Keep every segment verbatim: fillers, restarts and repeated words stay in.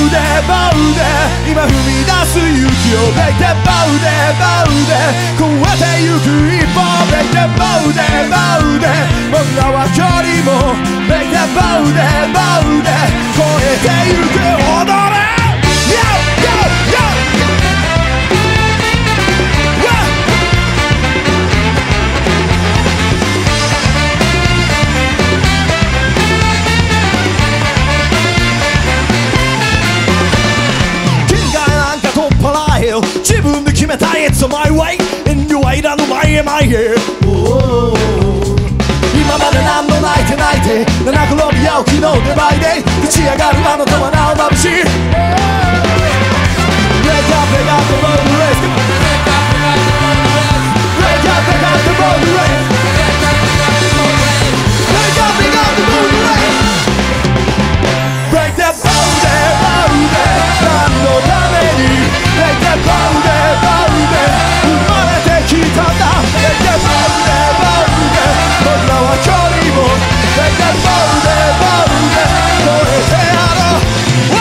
ウでバウで今踏み出す勇気をベイテバウでバウで超えてゆく一歩ベイテバウでバウで僕らは距離もベイテバウでバウで超えてゆく踊れ Yo! Yo! Yo! 自分で決めた It's my way 遠慮はいらぬ前へ前へ今まで何度泣いて泣いて七転び八起きの出番で立ち上がるあなたはなお眩しい Break up, break up the road race Break up, break up the road race Break up, break up the road race Break that bow there, bow there 何のために Break that bow there, bow there 生まれてきたんだ Break that bow there, bow there 僕らは距離も Break that bow there, bow there 超えてやろう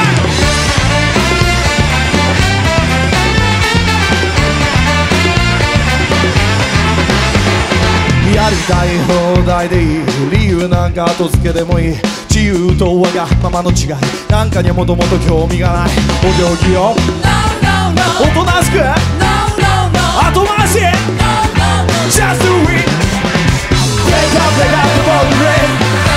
やりたい放題でいい理由なんか後付けでもいい自由とわがままの違いなんかにはもともと興味がないお行儀よ No, no, no おとなしく No, no, no 後回し No, no, no Just do it Break up, break up the ball rain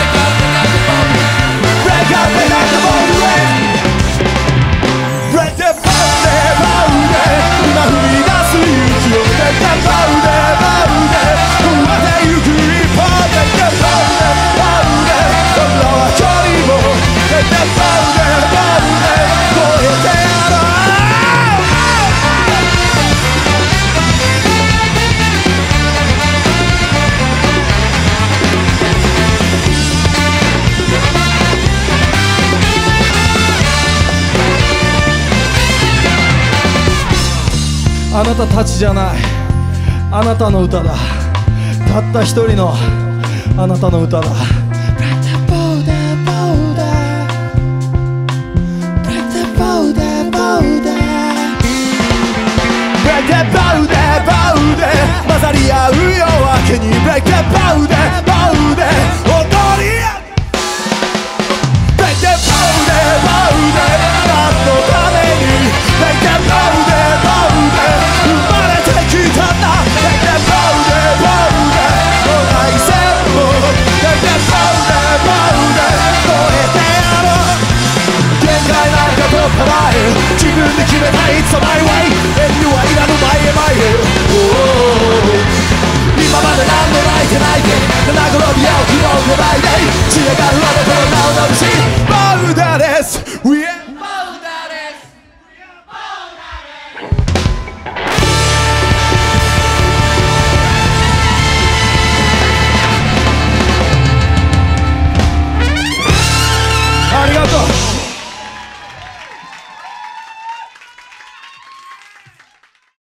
Break up, break up the ball rain Break the ball there, ball there 今踏み出す勇気を Break the ball there, ball there 超えてゆく一歩 Break the ball there, ball there 僕らは距離も Break the ball there, ball there 超えてやろうあなたたちじゃないあなたの歌だたった一人のあなたの歌だ Break the bow there, bow there Break the bow there, bow there Break the bow there, bow there 混ざり合う夜明けに Break the bow there, bow there 踊り合う Break the bow there, bow there 何のために Break the bow there, bow there 生まれてきたんだ Break the bow there, bow there もうない線も Break the bow there, bow there 超えてやろう限界なんか取っ払え自分で決めた It's my way